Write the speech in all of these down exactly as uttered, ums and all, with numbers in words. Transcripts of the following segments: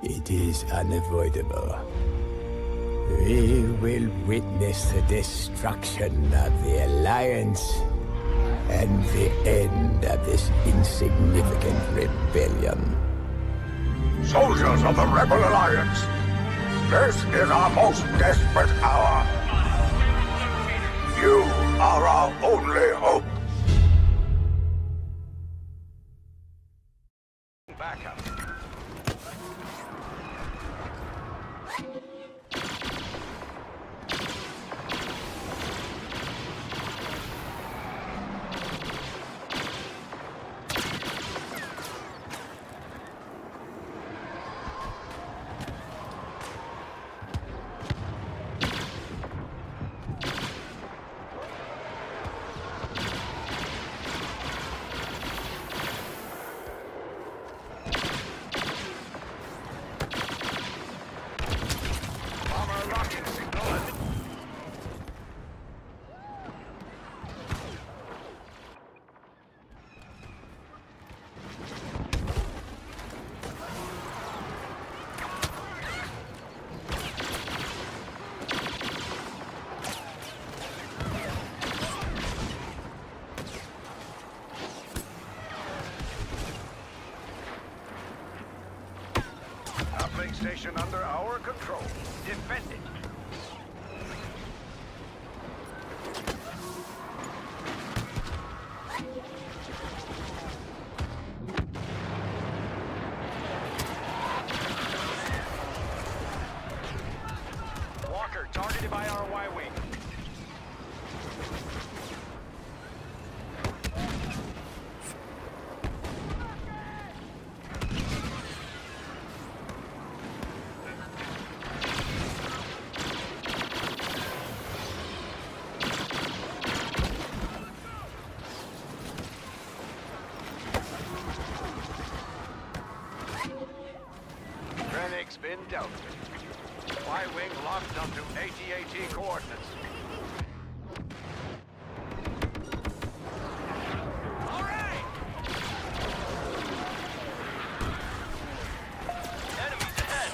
It is unavoidable. We will witness the destruction of the Alliance and the end of this insignificant rebellion. Soldiers of the Rebel Alliance, this is our most desperate hour. You are our only hope. Backup. Uplink station under our control. Defend it. Walker targeted by our Y-wing. Krennic's been dealt with. Y-wing locked onto A T A T coordinates. All right! Enemies ahead!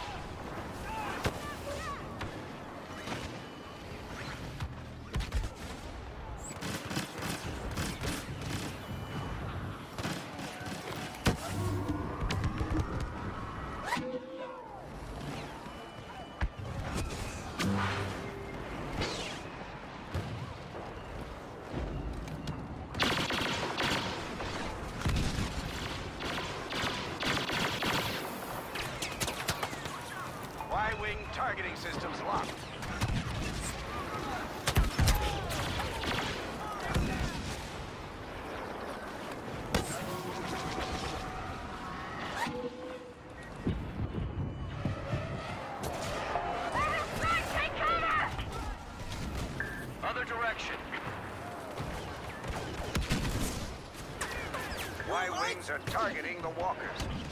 Y-wing targeting systems locked. Other direction. Y-wings are targeting the walkers.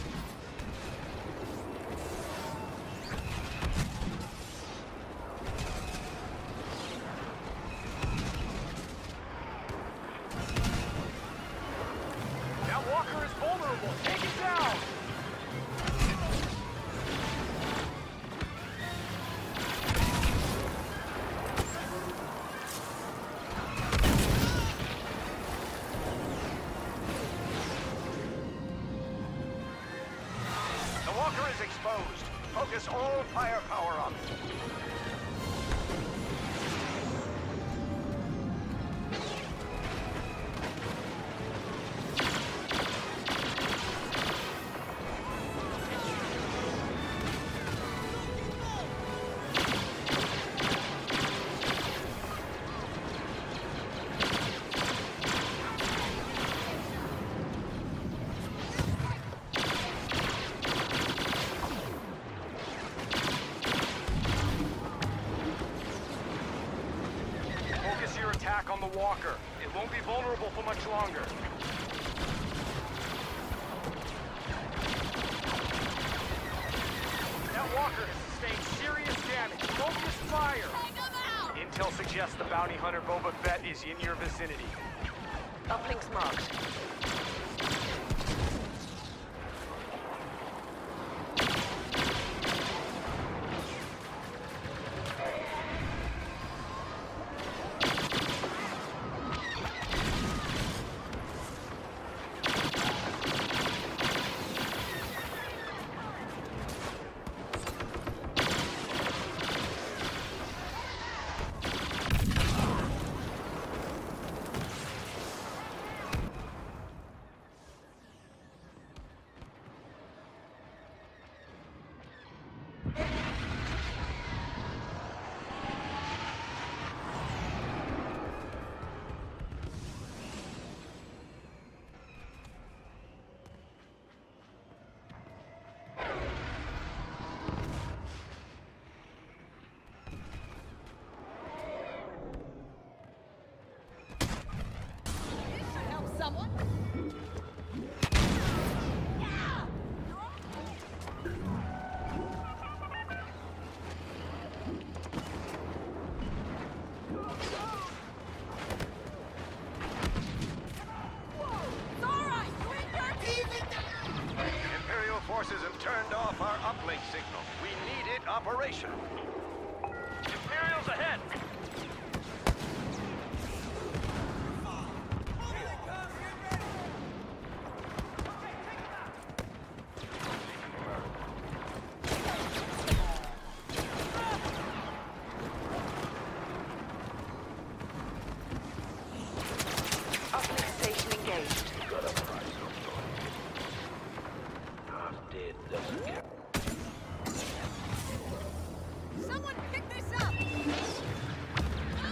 That walker is vulnerable. Take it down. The walker is exposed. Focus all firepower on it. Focus your attack on the walker. It won't be vulnerable for much longer. That walker has sustained serious damage. Focus fire! Intel suggests the bounty hunter Boba Fett is in your vicinity. Uplinks marked.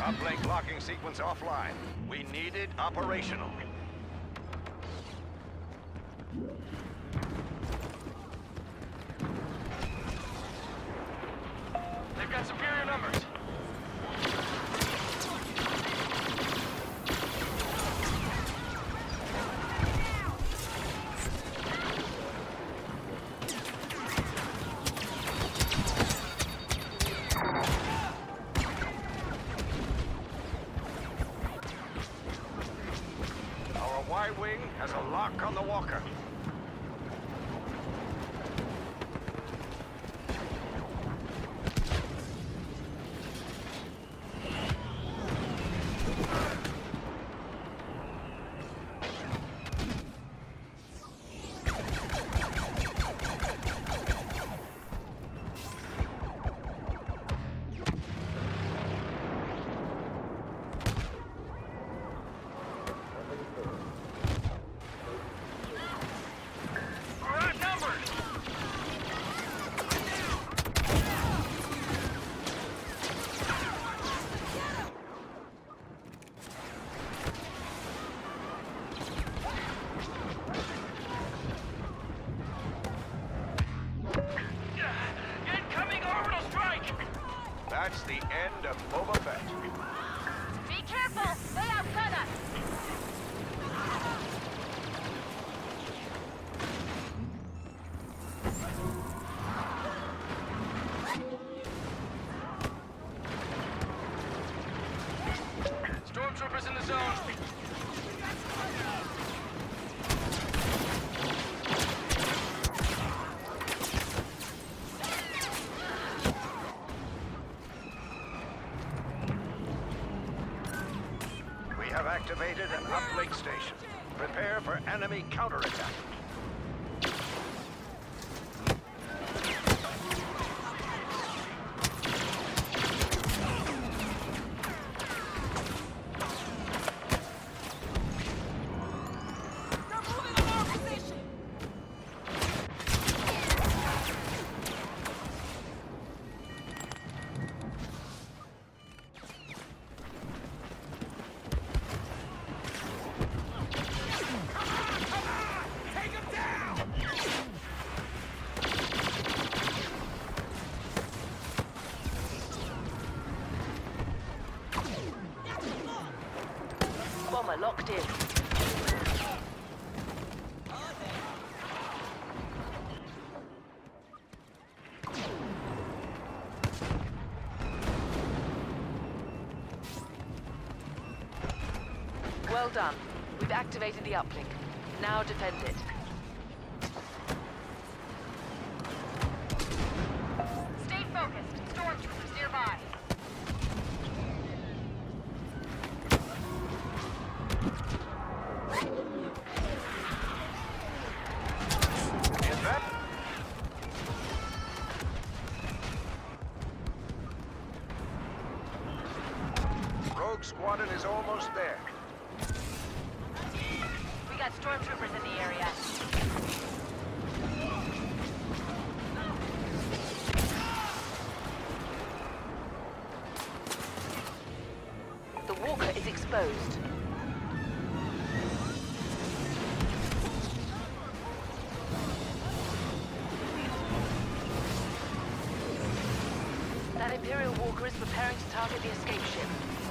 Uplink locking sequence offline. We need it operational. They've got superior numbers. Our Y-wing has a lock on the walker. That's the end of Boba Fett. Be careful! They outgun us! Stormtroopers in the zone. We have activated an uplink station. Prepare for enemy counterattack. Bomber locked in. Well done. We've activated the uplink. Now defend it. Stay focused. Stormtroopers nearby. Is that? Rogue Squadron is almost there. We got stormtroopers in the area. The walker is exposed. That Imperial walker is preparing to target the escape ship.